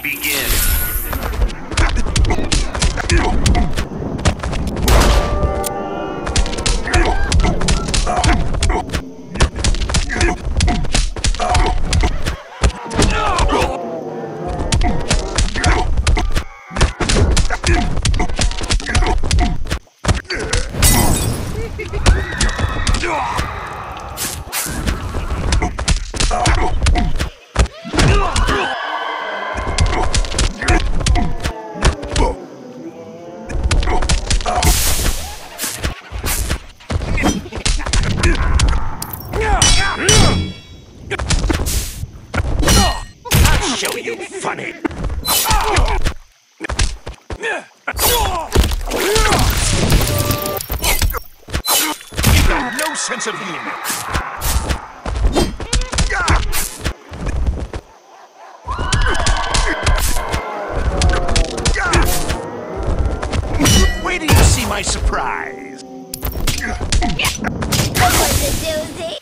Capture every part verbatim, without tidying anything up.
Begin. I'll show you funny. You've got no sense of humor. Wait till you see my surprise. That was a doozy.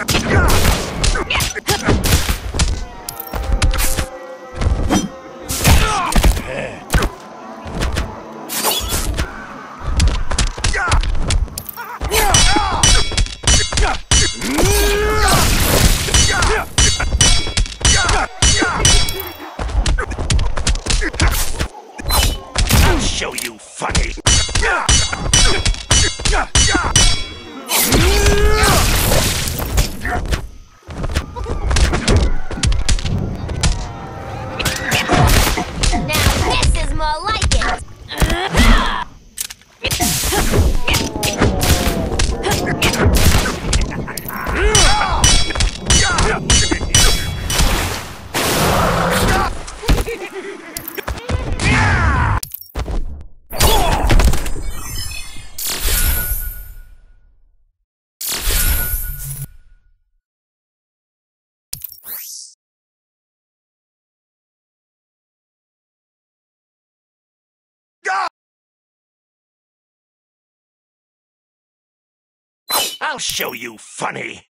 I'll show you funny. Now this is more like it. I'll show you funny.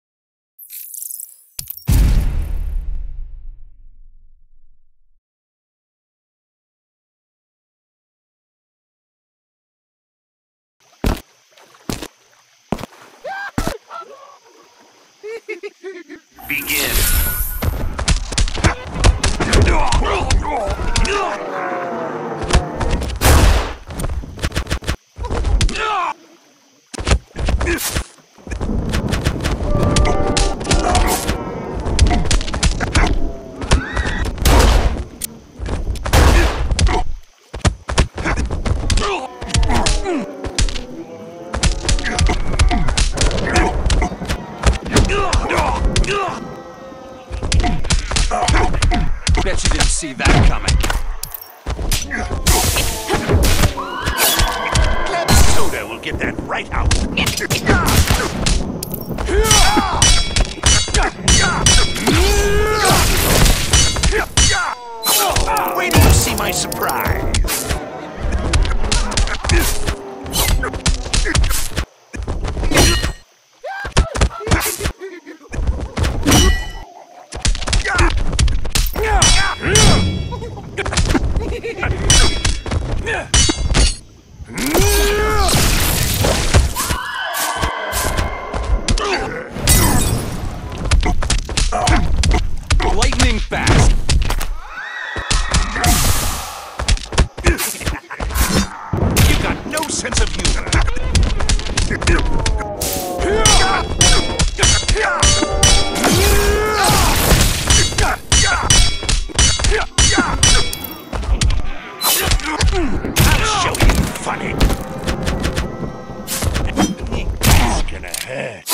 Begin. Bet you didn't see that coming. Soda will get that right out. Wait till you see my surprise. Lightning fast. You got no sense of humor. I'll show you funny. It's gonna hurt.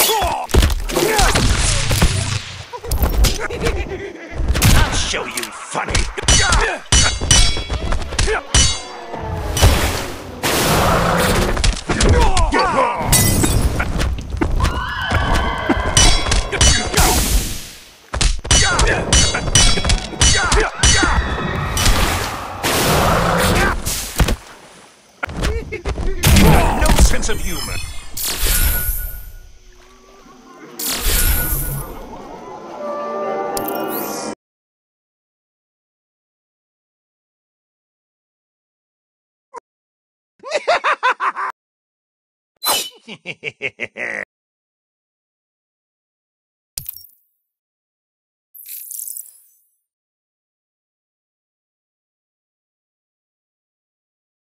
I'll show you funny. No sense of humor. it.